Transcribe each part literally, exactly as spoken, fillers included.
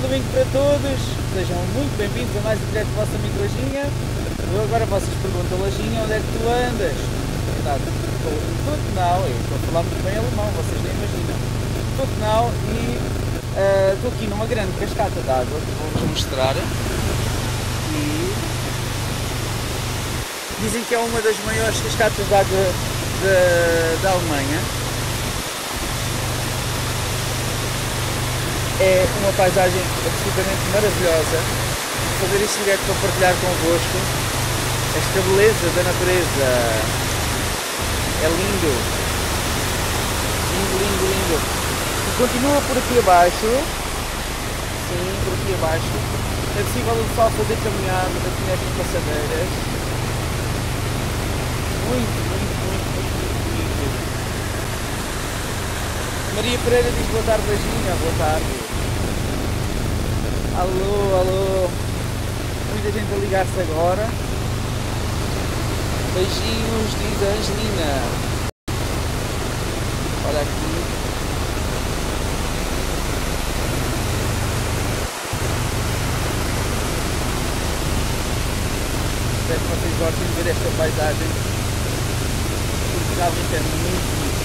domingo para todos, sejam muito bem-vindos a mais um direto do vosso amigo Lajinha. Agora vocês perguntam, Lajinha, onde é que tu andas? Verdade, estou em Tottenham, eu estou a falar muito bem alemão, vocês nem imaginam. Tottenham e uh, estou aqui numa grande cascata de água que vou-vos mostrar. E dizem que é uma das maiores cascatas de água da Alemanha. É uma paisagem absolutamente maravilhosa. Vou fazer este direto para partilhar convosco esta beleza da natureza. É lindo, lindo, lindo, lindo. E continua por aqui abaixo. Sim, por aqui abaixo. É possível o pessoal fazer caminhadas aqui nestas passadeiras. Muito, muito, muito, muito, muito bonito. Maria Pereira diz boa tarde, Lajinha. Boa tarde. Alô, alô. Muita gente a ligar-se agora. Beijinhos, diz a Angelina. Olha aqui. Espero que vocês gostem de ver esta paisagem, porque realmente é muito bonito.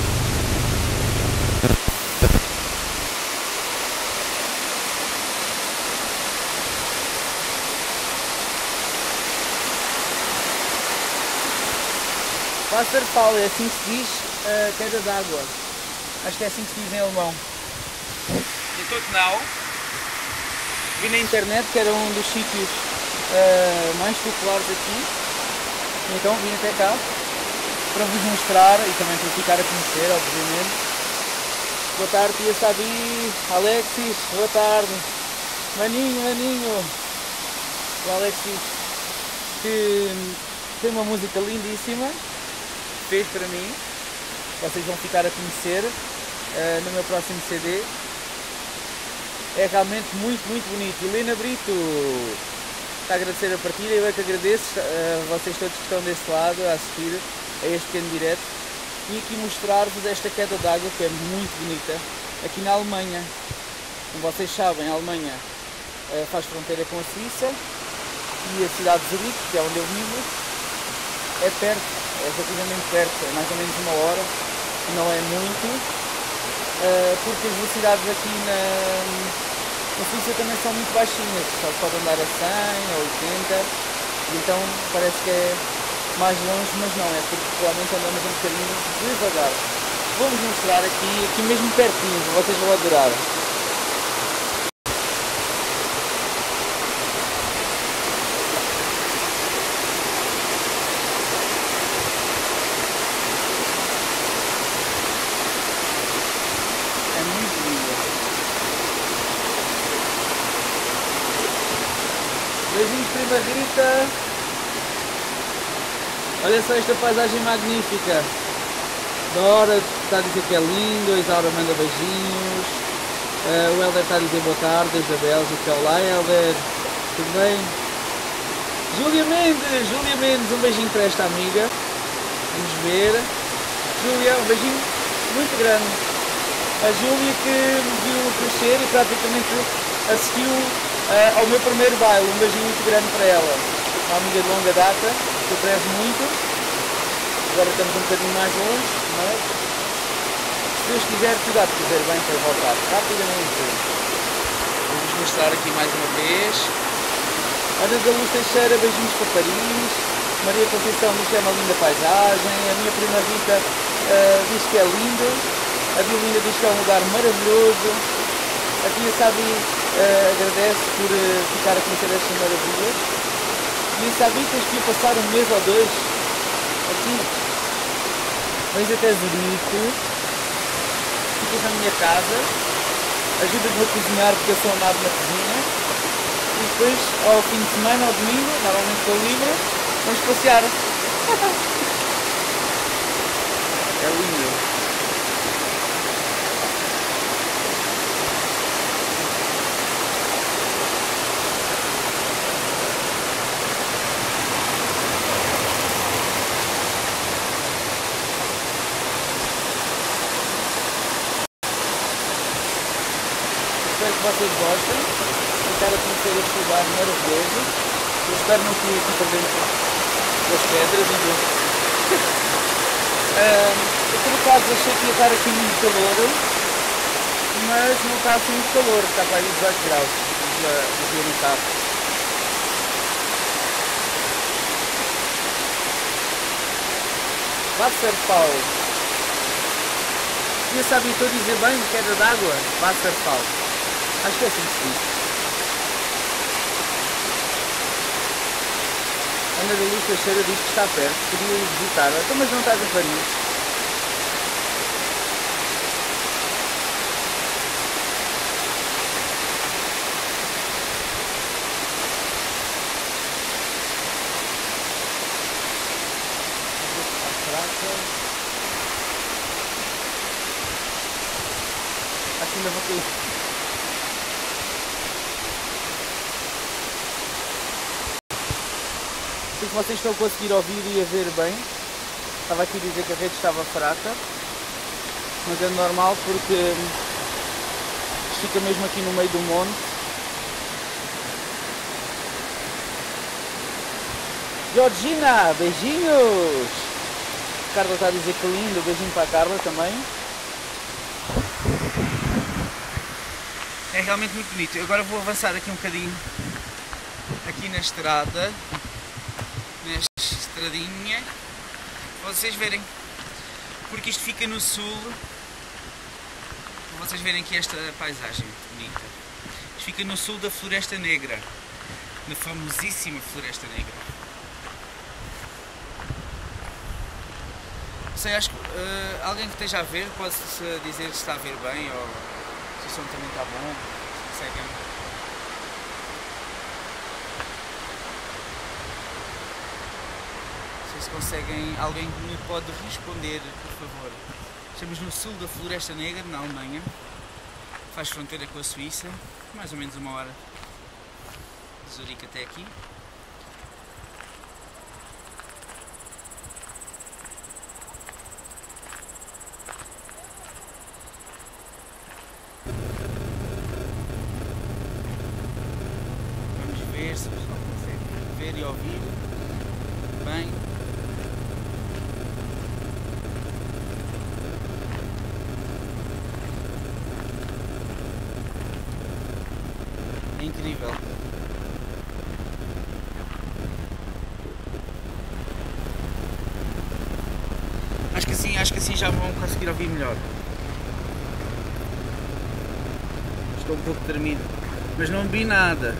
Wasserfall, é assim que se diz, uh, queda d'água. Acho que é assim que se diz em alemão. Em Tottenham, vi na internet que era um dos sítios uh, mais populares aqui. Então vim até cá para vos mostrar e também para ficar a conhecer, obviamente. Boa tarde, tia Sabi, Alexis, boa tarde. Maninho, Maninho. O Alexis, que tem uma música lindíssima. Fez para mim, vocês vão ficar a conhecer uh, no meu próximo C D. É realmente muito, muito bonito. Helena Brito está a agradecer a partilha, eu é que agradeço a uh, vocês todos que estão desse lado a assistir a este pequeno direto. E aqui mostrar-vos esta queda d'água que é muito bonita aqui na Alemanha. Como vocês sabem, a Alemanha uh, faz fronteira com a Suíça e a cidade de Zurique, que é onde eu vivo, é perto. É relativamente perto, é mais ou menos uma hora, não é muito, porque as velocidades aqui na, na Suíça também são muito baixinhas, só se pode andar a cem, a oitenta, então parece que é mais longe, mas não, é porque realmente andamos um bocadinho devagar. Vou-vos mostrar aqui, aqui mesmo pertinho, vocês vão adorar. Beijinhos, prima Rita. Olha só esta paisagem magnífica. Dora está a dizer que é lindo. A Isaura manda beijinhos. Uh, o Helder está a dizer boa tarde desde a Bélgica. Olá, Helder. Tudo bem? Júlia Mendes. Júlia Mendes, um beijinho para esta amiga. Vamos ver. Júlia, um beijinho muito grande. A Júlia que me viu crescer e praticamente assistiu Uh, ao meu primeiro baile, um beijinho muito grande para ela, uma amiga de longa data, que eu prezo muito. Agora estamos um bocadinho mais longe, mas se Deus quiser, tudo há de fazer bem para voltar rapidamente. Vou-vos mostrar aqui mais uma vez. Ana da Luz Teixeira, beijinhos para Paris. Maria Conceição diz que é uma linda paisagem. A minha prima Rita uh, diz que é lindo. A Violinda diz que é um lugar maravilhoso. A tia Sabi Uh, agradece por uh, ficar a conhecer estas maravilhas. E Sabi, tens que ir passar um mês ou dois aqui. Vens até Zurique, ficas na minha casa, ajudas-me a cozinhar porque eu sou amado na cozinha. E depois, ao fim de semana, ao domingo, normalmente estou livre, vamos passear. É lindo. espero que vocês gostem. Ficar a conhecer este lugar maravilhoso. Eu espero não cair aqui para dentro das pedras e do... uh, eu por acaso achei que ia estar aqui muito calor, mas não está assim muito calor, está para aí dezoito graus do dia no carro. Wasserfall. Eu sabia, estou a dizer bem, queda d'água? Wasserfall. Acho que é assim que se diz. Ana da Luz Teixeira diz que está perto, podia ir visitar. Então, mas não estás em Paris. Acho que ainda vou cair. Não sei se vocês estão a conseguir ouvir e a ver bem. Estava aqui a dizer que a rede estava fraca, mas é normal porque isto fica mesmo aqui no meio do monte. Georgina, beijinhos! A Carla está a dizer que lindo, beijinho para a Carla também. É realmente muito bonito. Eu agora vou avançar aqui um bocadinho, aqui na estrada, nesta estradinha, para vocês verem, porque isto fica no sul, para vocês verem aqui esta paisagem bonita. Isto fica no sul da Floresta Negra, na famosíssima Floresta Negra. Não sei, acho que uh, alguém que esteja a ver pode dizer se está a ver bem ou se o som também está bom, se conseguem. Se conseguem, alguém me pode responder, por favor. Estamos no sul da Floresta Negra, na Alemanha, faz fronteira com a Suíça, mais ou menos uma hora de Zurique até aqui. Vamos ver se o pessoal consegue ver e ouvir bem. Incrível. Acho que assim, acho que assim já vão conseguir ouvir melhor. Estou um pouco tremido, mas não vi nada.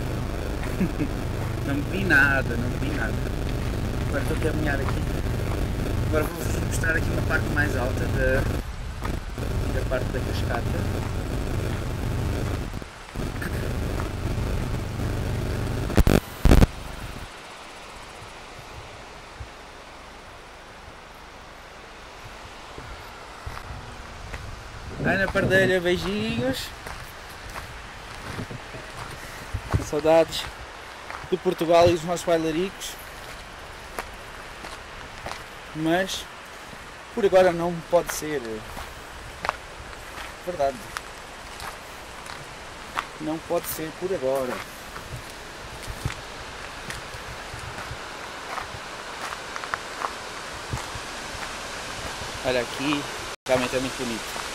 Não vi nada, não vi nada. Agora estou a caminhar aqui. Agora vou-vos mostrar aqui uma parte mais alta da, da parte da cascata. Ana Pardelha, beijinhos. Saudades de Portugal e dos nossos bailaricos. Mas por agora não pode ser. Verdade. Não pode ser por agora. Olha aqui, realmente é muito bonito.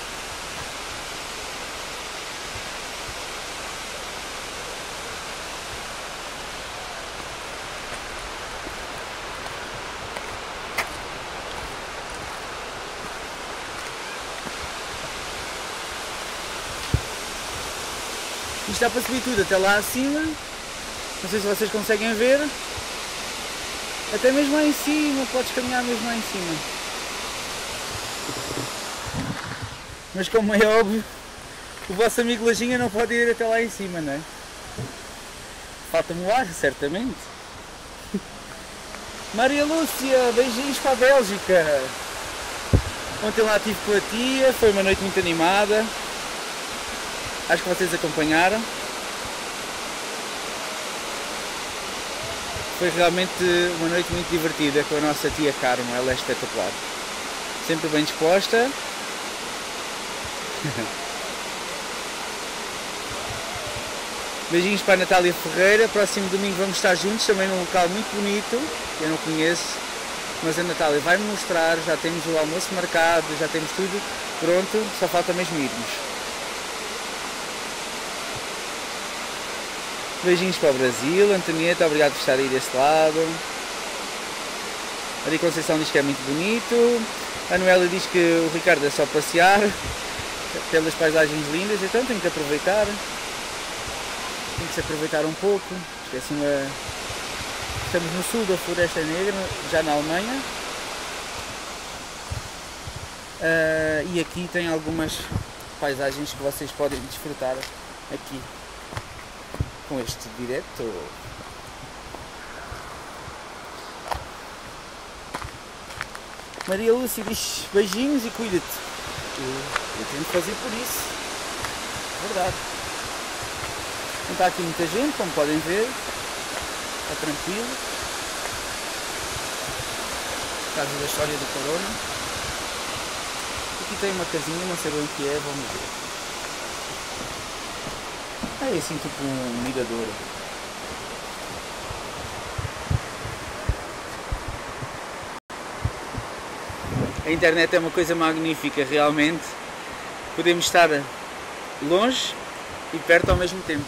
Isto dá para subir tudo até lá acima, não sei se vocês conseguem ver, até mesmo lá em cima, podes caminhar mesmo lá em cima. Mas como é óbvio, o vosso amigo Lajinha não pode ir até lá em cima, não é? Falta-me o ar, certamente. Maria Lúcia, beijinhos para a Bélgica. Ontem lá estive com a tia, foi uma noite muito animada. Acho que vocês acompanharam. Foi realmente uma noite muito divertida com a nossa tia Carmo, ela é espetacular. Sempre bem disposta. Beijinhos para a Natália Ferreira. Próximo domingo vamos estar juntos, também num local muito bonito, que eu não conheço, mas a Natália vai-me mostrar. Já temos o almoço marcado, já temos tudo pronto, só falta mesmo irmos. Beijinhos para o Brasil. Antonieta, obrigado por estar aí deste lado. A Maria Conceição diz que é muito bonito. A Noélia diz que o Ricardo é só passear pelas paisagens lindas, então tenho que aproveitar. Tem que se aproveitar um pouco. Esqueci uma... Estamos no sul da Floresta Negra, já na Alemanha. Uh, e aqui tem algumas paisagens que vocês podem desfrutar aqui com este direto. Maria Lúcia diz beijinhos e cuida-te. Eu tenho que fazer por isso. Verdade. Não está aqui muita gente, como podem ver. Está tranquilo. Por causa da história do corona. Aqui tem uma casinha, não sei bem o que é, vamos ver. É assim tipo um mirador. A internet é uma coisa magnífica, realmente. Podemos estar longe e perto ao mesmo tempo.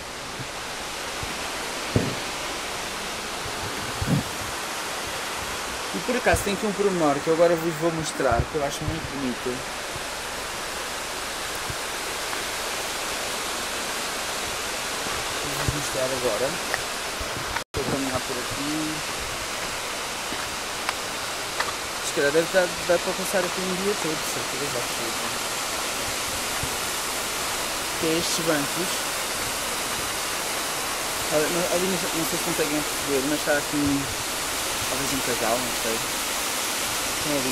E por acaso tem aqui um pormenor que eu agora vos vou mostrar, que eu acho muito bonito. Vou mostrar agora. Vou caminhar por aqui. Se calhar deve dar, dar para passar aqui um dia todo, de certeza absoluta. Que é estes bancos. Ali, ali não, não sei se conseguem perceber, mas está aqui talvez um casal, não sei. Estão ali.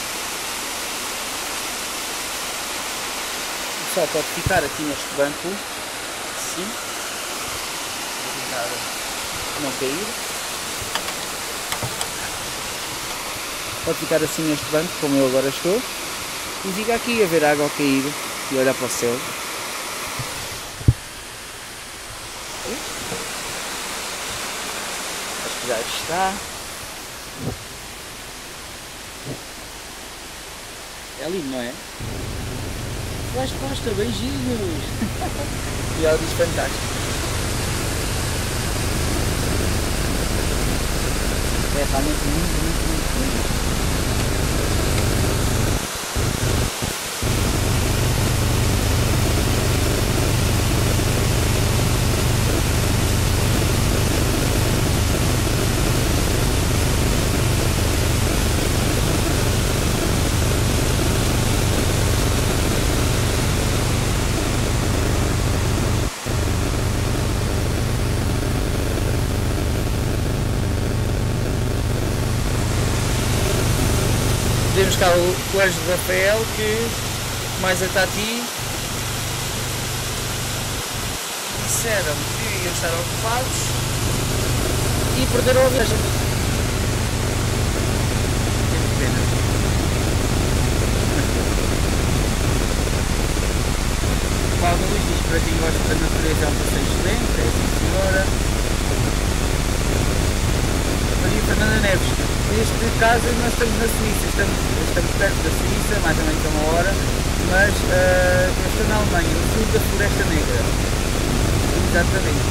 O pessoal pode ficar aqui neste banco, assim. Vou tentar não cair. Pode ficar assim neste banco, como eu agora estou, e fica aqui a ver a água cair e olhar para o céu. Acho que já está. É lindo, não é? Vais Costa, beijinhos! E ela diz fantástico. É realmente muito, muito, muito lindo. Temos cá o Colégio de Rafael, que mais a Tati disseram que iam estar ocupados e perderam a viagem. Tenho pena. O Paulo Luís diz para quem gosta da natureza é um passeio excelente, é assim senhora. Maria Fernanda Neves. Neste caso nós estamos na Suíça, estamos, estamos perto da Suíça, mais ou menos a uma hora, mas uh, eu estou na Alemanha, no sul da Floresta Negra. Exatamente.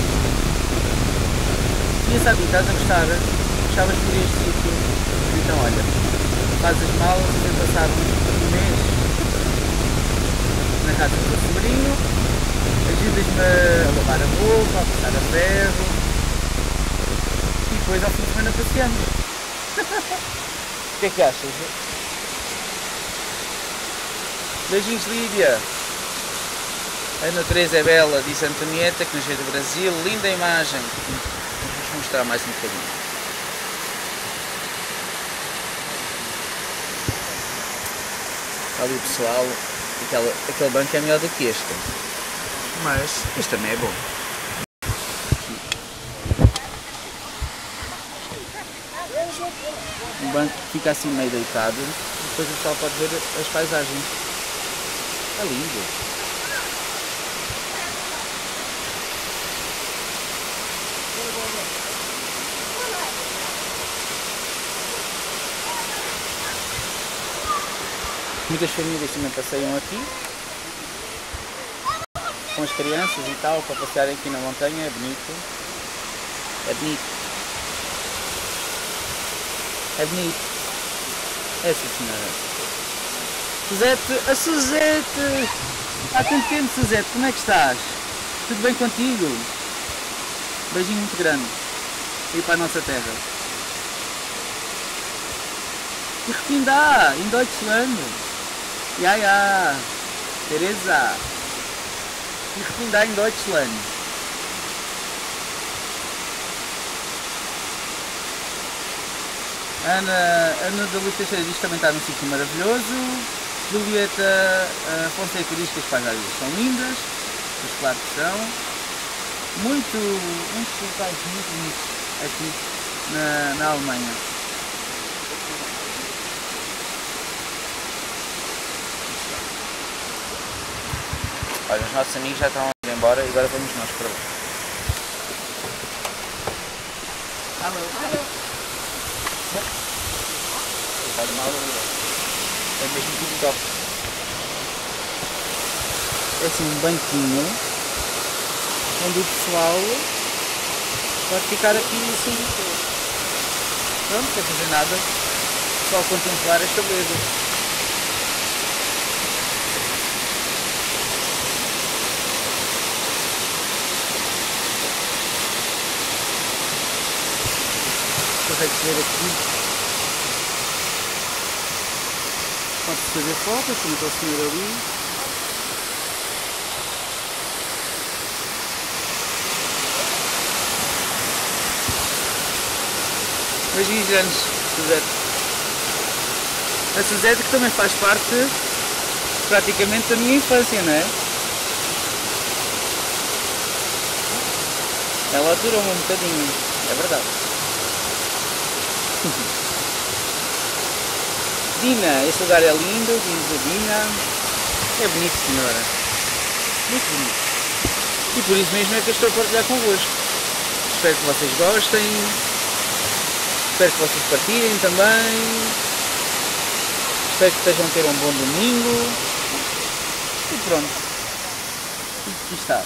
E sabe, estás a gostar? Gostavas de vir a este sítio? Então olha, faz as malas, vem passar um mês na casa do teu sobrinho, ajudas-me a lavar a roupa, a passar a ferro, e depois ao fim de semana passeamos. O que é que achas? Beijinhos, Lídia. A natureza é bela, diz Antonieta, que nos veio do Brasil. Linda imagem. Vou mostrar mais um bocadinho. Ali o pessoal. Aquela, aquele banco é melhor do que este. Mas este também é bom. O banco fica assim meio deitado e depois o pessoal pode ver as paisagens. É lindo. Muitas famílias também passeiam aqui com as crianças e tal, para passearem aqui na montanha. É bonito. É bonito. É bonito. É sim, senhora. Suzete, a Suzete! Há tanto tempo, Suzete, como é que estás? Tudo bem contigo? Beijinho muito grande. E para a nossa terra. E refindar, em Deutschland. Ja, ja. Teresa. E refindar em Deutschland. Ana, Ana da Luz Teixeira diz que também está num sítio maravilhoso. Julieta uh, Fonseca diz que as paisagens são lindas. Mas claro que são. Muito, muitos locais muito bonitos aqui na, na Alemanha. Olha, os nossos amigos já estão a ir embora e agora vamos nós para lá. Alô? Alô? Faz mal, é mesmo tudo top. É assim um banquinho onde o pessoal pode ficar aqui assim. Pronto, sem fazer nada, só contemplar esta beleza. Consegue ver aqui. Pode-se fazer fotos, como está o senhor ali. Beijinhos grandes, Suzete. A Suzete que também faz parte praticamente da minha infância, não é? Ela aturou-me um bocadinho, é verdade. Dina, este lugar é lindo, diz a Dina. É bonito, senhora. Muito bonito. E por isso mesmo é que eu estou a partilhar convosco. Espero que vocês gostem. Espero que vocês partilhem também. Espero que estejam a ter um bom domingo. E pronto. E aqui está.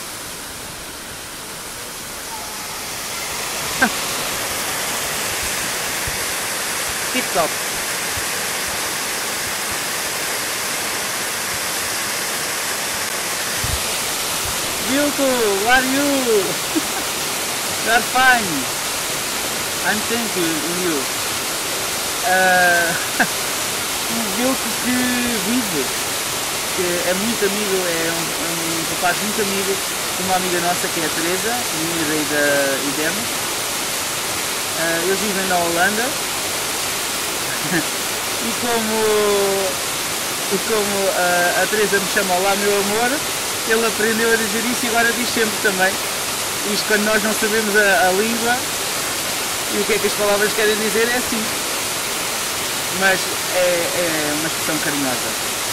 Tip top. Vilko, where are you? You are fine. I'm thinking in you. Uh, o Vilko que vive, que é muito amigo, é um, é um rapaz muito amigo de uma amiga nossa que é a Teresa, minha e da Idem. Uh, eles vivem na Holanda. E como, e como uh, a Teresa me chama lá meu amor, ele aprendeu a dizer isso e agora diz sempre também. Isto quando nós não sabemos a, a língua e o que é que as palavras querem dizer é assim. Mas é, é uma expressão carinhosa.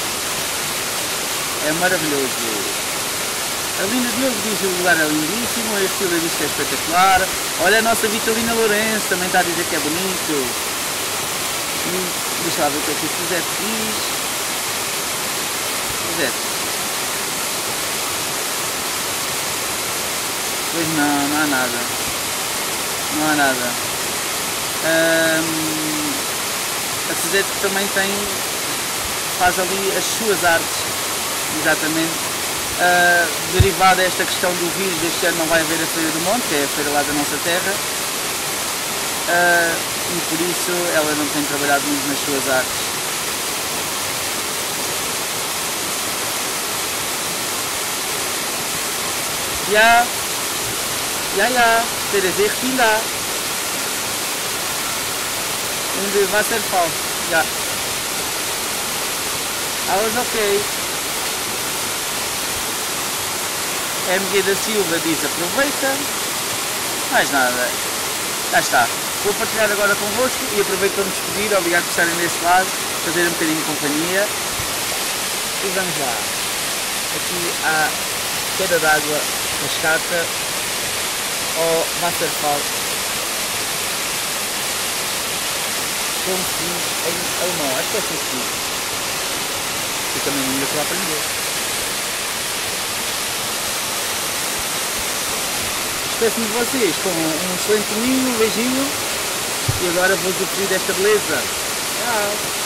É maravilhoso. A Lina Diogo diz que o lugar é lindíssimo, a Estila diz que é espetacular. Olha a nossa Vitalina Lourenço também está a dizer que é bonito. E deixa lá ver o que é que o Suzete diz. Suzete. Pois não, não há nada. Não há nada. Hum, a Suzete também tem, faz ali as suas artes, exatamente. Uh, derivada esta questão do vírus, este ano não vai haver a Feira do Monte, que é a feira lá da nossa terra. Uh, e por isso ela não tem trabalhado muito nas suas artes. Ja, ja, ja, Teresa, ich bin da. In the Wasserfall, ja. I was okay. M G da Silva diz aproveita. Mais nada. Já está. Vou partilhar agora convosco e aproveito para me despedir. Obrigado por estarem desse lado, fazer um bocadinho de companhia. E vamos lá. Aqui há queda d'água, cascata ou Wasserfall. Como se diz em alemão, acho que é assim que se diz. que também ainda estou a aprender. Despeço-me de vocês com um excelente domingo, um beijinho e agora vou usufruir desta beleza. Tchau!